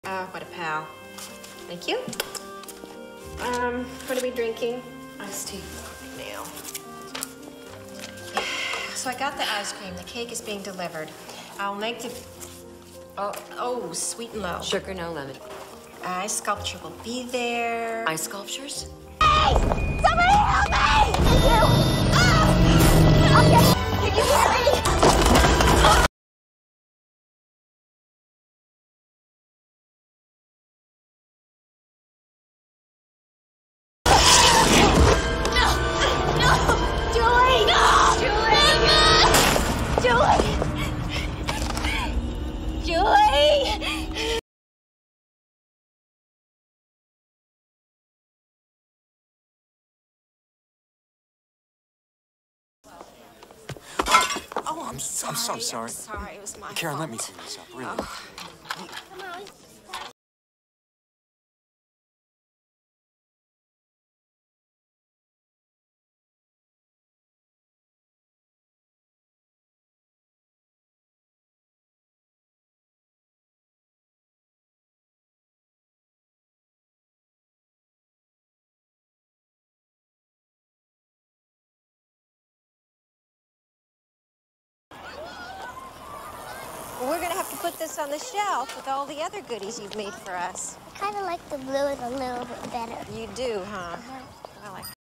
What a pal. Thank you. What are we drinking? Iced tea. Now. So I got the ice cream. The cake is being delivered. I'll make the... Oh, sweet and low. Sugar, no lemon. Ice sculpture will be there. Ice sculptures? Hey! Somebody help me! Thank you! Oh! Okay. Can you hear me? Oh, I'm so sorry. Sorry, it was my Karen, fault. let me clean this up, really. Come on. We're gonna have to put this on the shelf with all the other goodies you've made for us. I kind of like the blue a little bit better. You do, huh? Uh-huh. I like